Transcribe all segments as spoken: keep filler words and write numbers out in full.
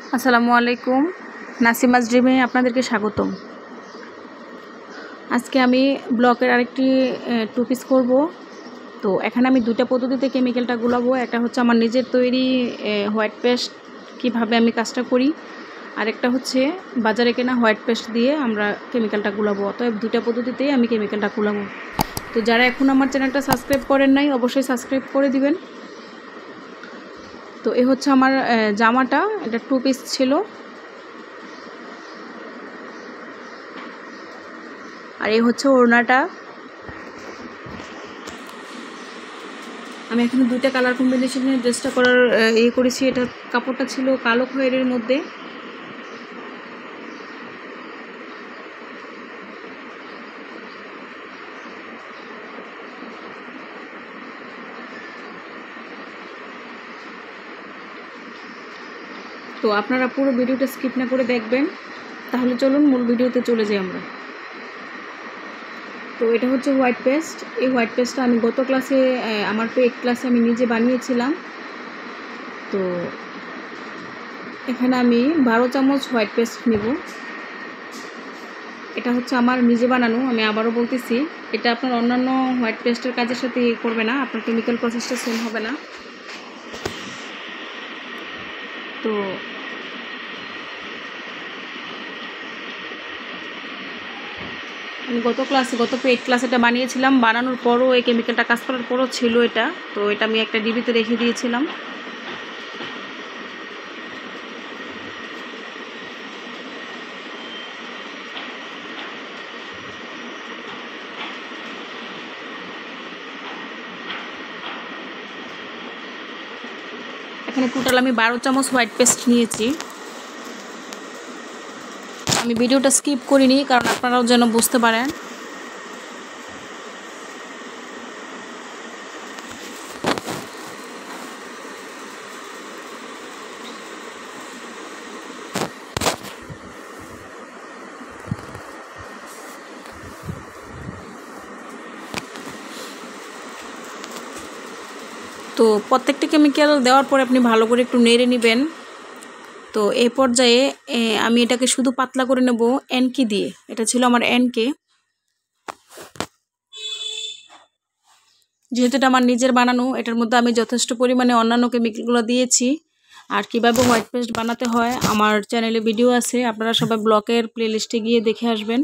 আসসালামু আলাইকুম। নাসিমা'সড্রিমে আপনাদেরকে স্বাগতম। আজকে আমি ব্লকের আরেকটি টু পিস করব। তো এখানে আমি দুইটা পদ্ধতিতে কেমিক্যালটা গুলাবো। একটা হচ্ছে আমার নিজের তৈরি হোয়াইট পেস্ট কীভাবে আমি কাজটা করি, আরেকটা হচ্ছে বাজারে কেনা হোয়াইট পেস্ট দিয়ে আমরা কেমিক্যালটা গুলাবো। অতএব দুইটা পদ্ধতিতেই আমি কেমিক্যালটা গুলাবো। তো যারা এখন আমার চ্যানেলটা সাবস্ক্রাইব করেন নাই অবশ্যই সাবস্ক্রাইব করে দিবেন। তো এ হচ্ছে আমার জামাটা, এটা টু পিস ছিল। আর এই হচ্ছে ওড়নাটা। আমি এখানে দুইটা কালার কম্বিনেশনে ড্রেসটা করার ইয়ে করেছি। এটা কাপড়টা ছিল কালো খয়েরের মধ্যে। তো আপনারা পুরো ভিডিওটা স্কিপ না করে দেখবেন। তাহলে চলুন মূল ভিডিওতে চলে যাই আমরা। তো এটা হচ্ছে হোয়াইট পেস্ট। এই হোয়াইট পেস্টটা আমি গত ক্লাসে আমার পেট ক্লাসে আমি নিজে বানিয়েছিলাম। তো এখানে আমি বারো চামচ হোয়াইট পেস্ট নেব। এটা হচ্ছে আমার নিজে বানানো। আমি আবারও বলতেছি, এটা আপনার অন্যান্য হোয়াইট পেস্টের কাজের সাথে করবে না, আপনার কেমিক্যাল প্রসেসটা সেম হবে না। তো আমি গত ক্লাসে গত পেট ক্লাসে এটা বানিয়েছিলাম। বানানোর পরও এই কেমিক্যালটা কাজ করার পরও ছিল এটা। তো এটা আমি একটা ডিবিতে রেখে দিয়েছিলাম। এখানে টোটাল আমি বারো চামচ হোয়াইট পেস্ট নিয়েছি। আমি ভিডিওটা স্কিপ করিনি কারণ আপনারাও যেন বুঝতে পারেন। তো প্রত্যেকটা কেমিক্যাল দেওয়ার পরে আপনি ভালো করে একটু নেড়ে নেবেন। তো এই পর্যায়ে আমি এটাকে শুধু পাতলা করে নেব এনকি দিয়ে। এটা ছিল আমার এনকে। যেহেতু এটা আমার নিজের বানানো, এটার মধ্যে আমি যথেষ্ট পরিমাণে অন্যান্য কেমিক্যালগুলো দিয়েছি। আর কীভাবে হোয়াইট পেস্ট বানাতে হয় আমার চ্যানেলে ভিডিও আছে, আপনারা সবাই ব্লকের প্লেলিস্টে গিয়ে দেখে আসবেন।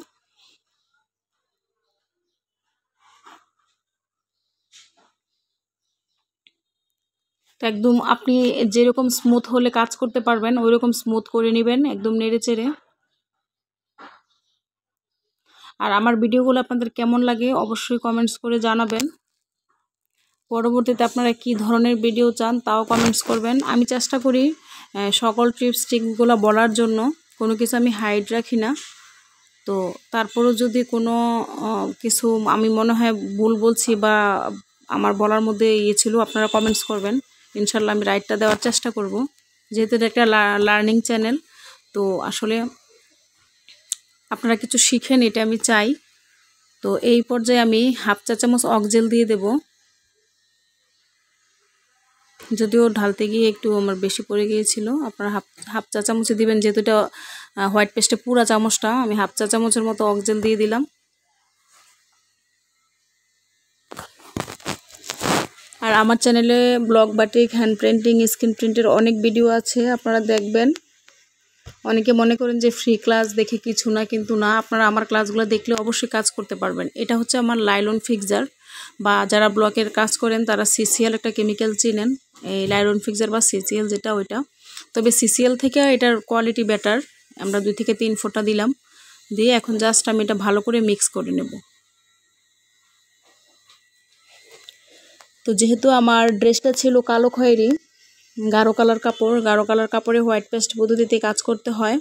তো একদম আপনি যেরকম স্মুথ হলে কাজ করতে পারবেন ওই রকম স্মুথ করে নেবেন, একদম নেড়ে চেড়ে। আর আমার ভিডিওগুলো আপনাদের কেমন লাগে অবশ্যই কমেন্টস করে জানাবেন। পরবর্তীতে আপনারা কি ধরনের ভিডিও চান তাও কমেন্টস করবেন। আমি চেষ্টা করি সকল টিপস ট্রিকগুলো বলার জন্য, কোনো কিছু আমি হাইড রাখি না। তো তারপরও যদি কোনো কিছু আমি মনে হয় ভুল বলছি বা আমার বলার মধ্যে ইয়ে ছিল, আপনারা কমেন্টস করবেন। ইনশাল্লাহ আমি রাইটটা দেওয়ার চেষ্টা করব, যেহেতু এটা একটা লার্নিং চ্যানেল। তো আসলে আপনারা কিছু শিখেন এটা আমি চাই। তো এই পর্যায়ে আমি হাফ চা চামচ অক্সেল দিয়ে দেব। যদিও ঢালতে গিয়ে একটু আমার বেশি পড়ে গিয়েছিল, আপনারা হাফ হাফ চা চামচে দিবেন। যেহেতু এটা হোয়াইট পেস্টে পুরা চামচটা, আমি হাফ চা চামচের মতো অক্সেল দিয়ে দিলাম। আর আমার চ্যানেলে block batik, hand printing, screen প্রিন্টের অনেক ভিডিও আছে, আপনারা দেখবেন। অনেকে মনে করেন যে ফ্রি ক্লাস দেখে কিছু না, কিন্তু না, আপনারা আমার ক্লাসগুলো দেখলে অবশ্যই কাজ করতে পারবেন। এটা হচ্ছে আমার লাইলন ফিক্সার, বা যারা ব্লকের কাজ করেন তারা সিসিএল একটা কেমিক্যাল চিনেন, এই লাইলন ফিক্সার বা সিসিএল যেটা ওইটা। তবে সিসিএল থেকে এটার কোয়ালিটি বেটার। আমরা দুই থেকে তিন ফোঁটা দিলাম, দিয়ে এখন জাস্ট আমি এটা ভালো করে মিক্স করে নেব। তো যেহেতু আমার ড্রেসটা ছিল কালো খয়েরি, গাঢ় কালার কাপড়, গাঢ় কালার কাপড়ে হোয়াইট পেস্ট পদ্ধতিতে কাজ করতে হয়।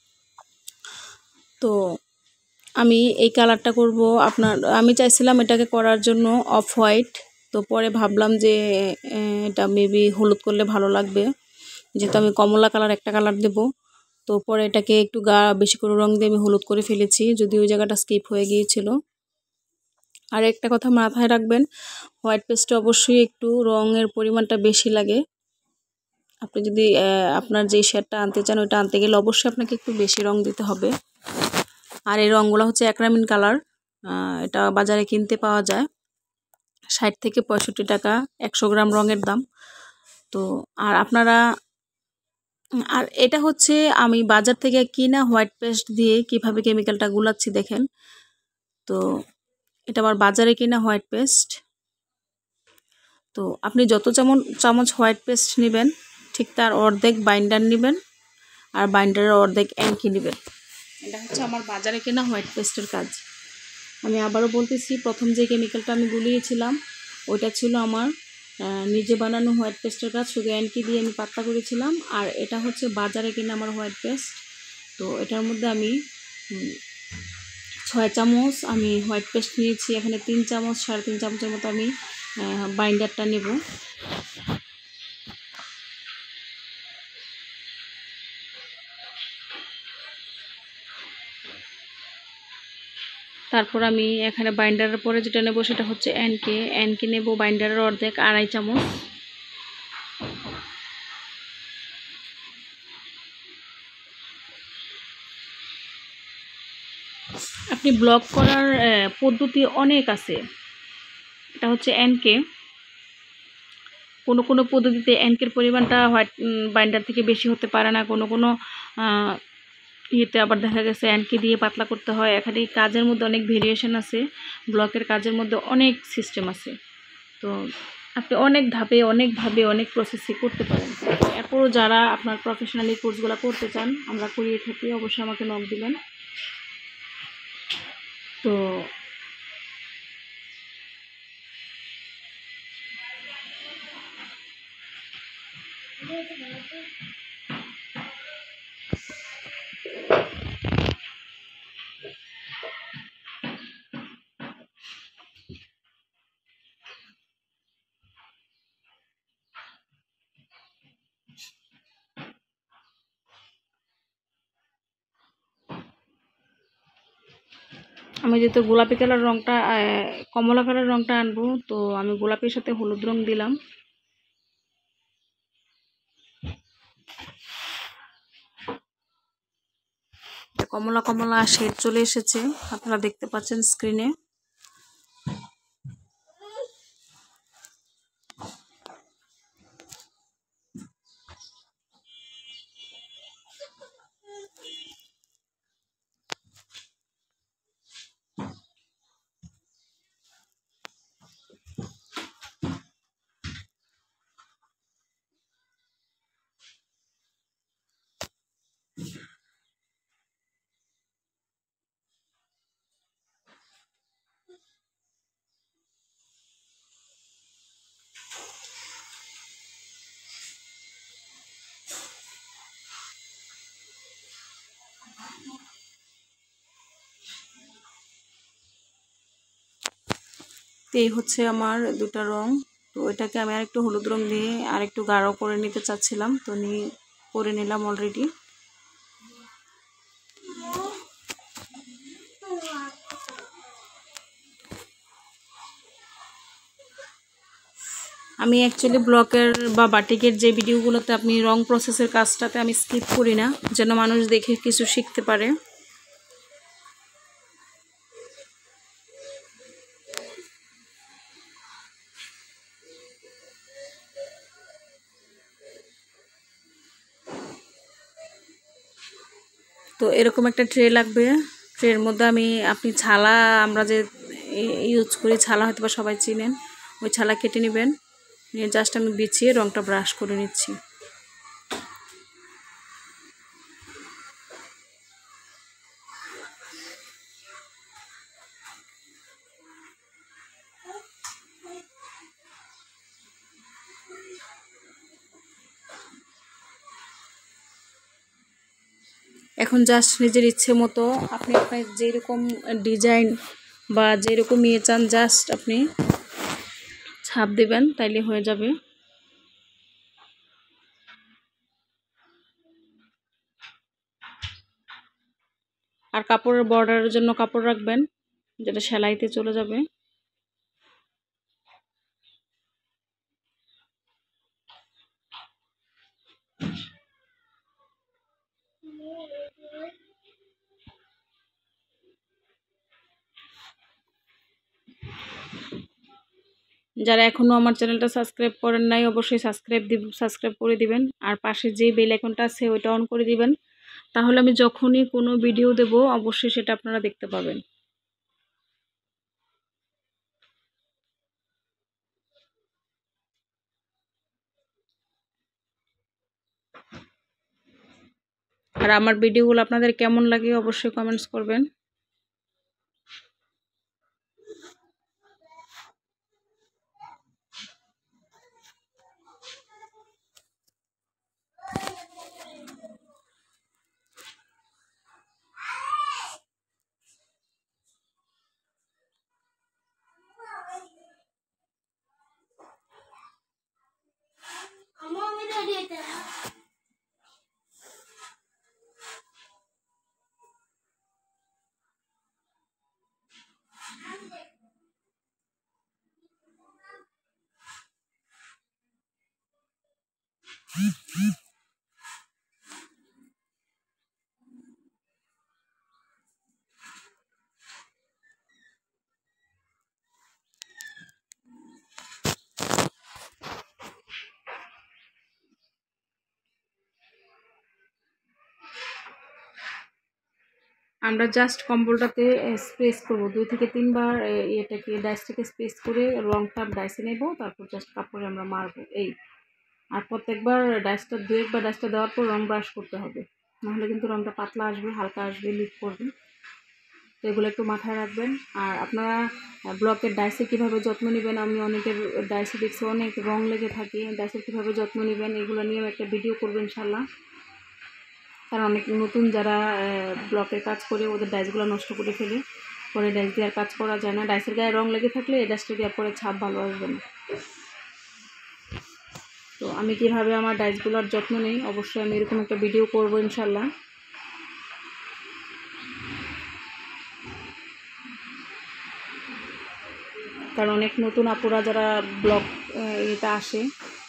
তো আমি এই কালারটা করব। আপনার আমি চাইছিলাম এটাকে করার জন্য অফ হোয়াইট। তো পরে ভাবলাম যে এটা মেবি হলুদ করলে ভালো লাগবে, যেহেতু আমি কমলা কালার একটা কালার দেব। তো পরে এটাকে একটু গা বেশি করে রং দিয়ে আমি হলুদ করে ফেলেছি, যদি ওই জায়গাটা স্কিপ হয়ে গিয়েছিল। আর একটা কথা মাথায় রাখবেন, হোয়াইট পেস্টে অবশ্যই একটু রঙের পরিমাণটা বেশি লাগে। আপনি যদি আপনার যে শেডটা আনতে চান ওইটা আনতে গেলে অবশ্যই আপনাকে একটু বেশি রং দিতে হবে। আর এই রঙগুলো হচ্ছে একরামিন কালার, এটা বাজারে কিনতে পাওয়া যায় ষাট থেকে পঁয়ষট্টি টাকা একশো গ্রাম রঙের দাম। তো আর আপনারা আর এটা হচ্ছে আমি বাজার থেকে কিনা হোয়াইট পেস্ট দিয়ে কিভাবে কেমিক্যালটা গুলাচ্ছি দেখেন। তো এটা আমার বাজারে কিনা হোয়াইট পেস্ট। তো আপনি যত চামচ চামচ হোয়াইট পেস্ট নেবেন ঠিক তার অর্ধেক বাইন্ডার নেবেন আর বাইন্ডারের অর্ধেক অ্যাঙ্কি নেবেন। এটা হচ্ছে আমার বাজারে কেনা হোয়াইট পেস্টের কাজ। আমি আবারও বলতেছি, প্রথম যে কেমিক্যালটা আমি গুলিয়েছিলাম ওইটা ছিল আমার নিজে বানানো হোয়াইট পেস্টের কাজ, শুধু অ্যাঙ্কি দিয়ে আমি পাতলা করেছিলাম। আর এটা হচ্ছে বাজারে কেনা আমার হোয়াইট পেস্ট। তো এটার মধ্যে আমি ছয় চামচ আমি হোয়াইট পেস্ট নিয়েছি, এখানে তিন চামচ সাড়ে তিন চামচের মতো আমি বাইন্ডারটা নেব। তারপর আমি এখানে বাইন্ডারের পরে যেটা নেব সেটা হচ্ছে অ্যানকে অ্যানকে নেব বাইন্ডারের অর্ধেক আড়াই চামচ। আপনি ব্লক করার পদ্ধতি অনেক আছে। এটা হচ্ছে অ্যানকে, কোনো কোনো পদ্ধতিতে অ্যানকের পরিমাণটা হোয়াইট বাইন্ডার থেকে বেশি হতে পারে না, কোনো কোনো ইয়েতে আবার দেখা গেছে অ্যানকে দিয়ে পাতলা করতে হয়। এখানে কাজের মধ্যে অনেক ভেরিয়েশন আছে, ব্লকের কাজের মধ্যে অনেক সিস্টেম আছে। তো আপনি অনেক ধাপে অনেকভাবে অনেক প্রসেসে করতে পারেন। এরপরও যারা আপনার প্রফেশনালি কোর্সগুলো করতে চান আমরা করিয়ে থাকি, অবশ্যই আমাকে নক দিবেন। তো আমি যেহেতু গোলাপি কালার রঙটা কমলা কালার রঙটা আনবো, তো আমি গোলাপির সাথে হলুদ রঙ দিলাম। কমলা কমলা শেড চলে এসেছে, আপনারা দেখতে পাচ্ছেন স্ক্রিনে। এই হচ্ছে আমার দুটা রং। তো এটাকে আমি আর একটু হলুদ রং দিয়ে আর একটু গাঢ় করে নিতে চাচ্ছিলাম, তো নিয়ে করে নিলাম অলরেডি। আমি অ্যাকচুয়ালি ব্লকের বা বাটিকের যে ভিডিওগুলোতে আপনি রং প্রসেসের কাজটাতে আমি স্কিপ করি না, যেন মানুষ দেখে কিছু শিখতে পারে। তো এরকম একটা ট্রে লাগবে, ট্রের মধ্যে আমি আপনি ছালা আমরা যে ইউজ করি ছালা হয়তো বা সবাই চিনেন, ওই ছালা কেটে নেবেন, নিয়ে জাস্ট আমি বিছিয়ে রংটা ব্রাশ করে নিচ্ছি। এখন জাস্ট নিজের ইচ্ছে মতো আপনি আপনার যেরকম ডিজাইন বা যেরকম ইয়ে চান জাস্ট আপনি ছাপ দেবেন, তাইলে হয়ে যাবে। আর কাপড়ের বর্ডারের জন্য কাপড় রাখবেন, যেটা সেলাইতে চলে যাবে। যারা এখনও আমার চ্যানেলটা সাবস্ক্রাইব করেন নাই অবশ্যই সাবস্ক্রাইব দিব সাবস্ক্রাইব করে দিবেন, আর পাশে যে বেল আইকনটা আছে ওইটা অন করে দিবেন, তাহলে আমি যখনই কোনো ভিডিও দেব অবশ্যই সেটা আপনারা দেখতে পাবেন। আর আমার ভিডিওগুলো আপনাদের কেমন লাগে অবশ্যই কমেন্টস করবেন। আমরা জাস্ট কম্বলটাতে স্প্রেস করব, দুই থেকে তিনবার এটাকে ডাইসটাকে স্প্রেস করে রংটা ডাইসে নেব, তারপর জাস্ট কাপড়ে আমরা মারবো এই। আর প্রত্যেকবার ডাইসটা দু একবার ডাইসটা দেওয়ার পর রং ব্রাশ করতে হবে, নাহলে কিন্তু রংটা পাতলা আসবে, হালকা আসবে, লিক করবে। তো এগুলো একটু মাথায় রাখবেন। আর আপনারা ব্লকের ডাইসে কীভাবে যত্ন নেবেন, আমি অনেকের ডাইসে দেখছি অনেক রং লেগে থাকে, ডাইসের কীভাবে যত্ন নেবেন এগুলো নিয়েও একটা ভিডিও করবেন ইনশাল্লাহ। কারণ অনেক নতুন যারা ব্লকের কাজ করে ওদের ডাইসগুলো নষ্ট করে ফেলে, পরে ডাইস দিয়ে আর কাজ করা যায় না। ডাইসের গায়ে রং লেগে থাকলে এই ডাইসটা দেওয়ার পরে ছাপ ভালো আসবে না। তো আমি কীভাবে আমার ডাইসগুলোর যত্ন নেই অবশ্যই আমি এরকম একটা ভিডিও করবো ইনশাল্লাহ। কারণ অনেক নতুন আপুরা যারা ব্লগ এটা আসে,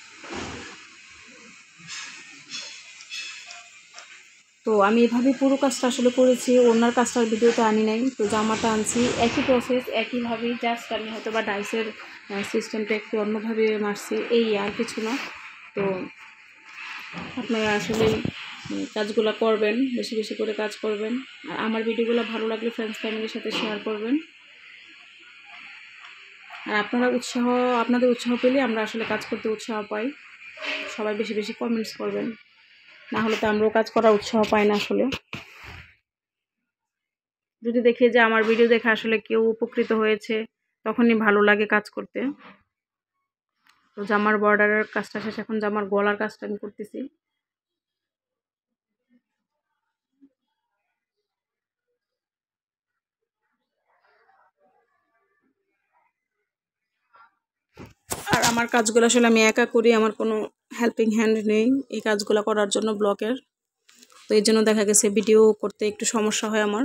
তো আমি এভাবে পুরো কাজটা আসলে করেছি, ওনার কাজটার ভিডিওতে আনি নাই। তো জামাটা আনছি একই প্রসেস, একইভাবেই, জাস্ট আমি হয়তো বা ডাইসের সিস্টেমটা একটু অন্যভাবে মারছি, এই আর কিছু না। তো আপনারা আসলে কাজগুলো করবেন, বেশি বেশি করে কাজ করবেন। আর আমার ভিডিওগুলো ভালো লাগলে ফ্রেন্ডস ফ্যামিলির সাথে শেয়ার করবেন। আর আপনারা উৎসাহ আপনাদের উৎসাহ পেলে আমরা আসলে কাজ করতে উৎসাহ পাই। সবাই বেশি বেশি কমেন্টস করবেন, না হলে তো আমরাও কাজ করার উৎসাহ পাই না আসলে। যদি দেখি যে আমার ভিডিও দেখে আসলে কেউ উপকৃত হয়েছে তখনই ভালো লাগে কাজ করতে। তো জামার বর্ডারের কাজটা শেষ, এখন জামার গলার কাজটা আমি করতেছি। আর আমার কাজগুলো আসলে আমি একা করি, আমার কোনো হেল্পিং হ্যান্ড নেই এই কাজগুলো করার জন্য ব্লকের। তো এই জন্য দেখা গেছে ভিডিও করতে একটু সমস্যা হয় আমার।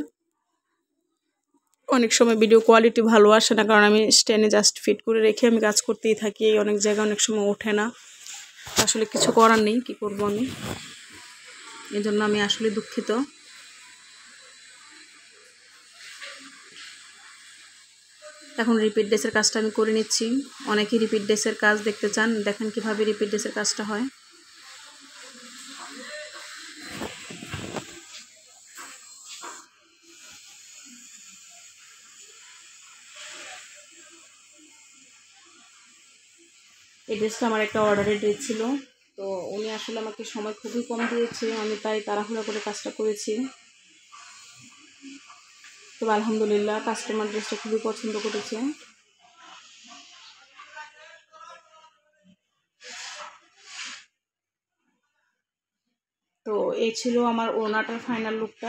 অনেক সময় ভিডিও কোয়ালিটি ভালো আসে না, কারণ আমি স্ট্যান্ডে জাস্ট ফিট করে রেখে আমি কাজ করতেই থাকি, অনেক জায়গায় অনেক সময় ওঠে না। আসলে কিছু করার নেই, কি করব আমি, এই জন্য আমি আসলে দুঃখিত। এখন রিপিট ড্রেসের কাজটা আমি করে নিচ্ছি। অনেকেই রিপিট ড্রেসের কাজ দেখতে চান, দেখেন কিভাবে রিপিট ড্রেসের কাজটা হয়। এই ড্রেসটা আমার একটা অর্ডারের ড্রেস ছিল, তো উনি আসলে আমাকে সময় খুবই কম দিয়েছে, আমি তাই তাড়াহুড়া করে কাজটা করেছি। তো আলহামদুলিল্লাহ কাস্টমার ড্রেসটা খুবই পছন্দ করেছে। তো এই ছিল আমার ওড়নাটার ফাইনাল লুকটা।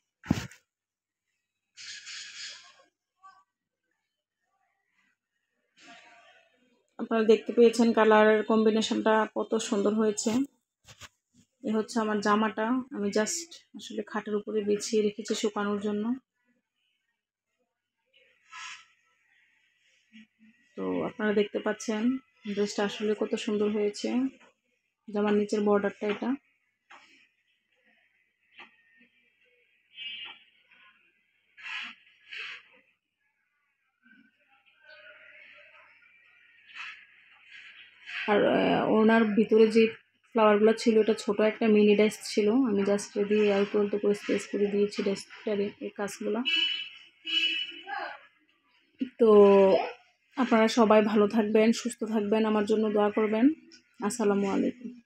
আপনারা দেখতে পেয়েছেন কালারের কম্বিনেশনটা কত সুন্দর হয়েছে। এ হচ্ছে আমার জামাটা, আমি জাস্ট আসলে খাটের উপরে বিছিয়ে রেখেছি শুকানোর জন্য। তো আপনারা দেখতে পাচ্ছেন ড্রেসটা আসলে কত সুন্দর হয়েছে। জামার নিচের বর্ডারটা এটা। আর ওনার ভিতরে যে ফ্লাওয়ারগুলো ছিল এটা ছোট একটা মিনি ডেস্ক ছিল, আমি জাস্ট দিয়ে অল্প অল্প করে স্পেস করে দিয়েছি ডেস্কটার এই কাজগুলো। তো আপনারা সবাই ভালো থাকবেন, সুস্থ থাকবেন, আমার জন্য দোয়া করবেন। আসসালামু আলাইকুম।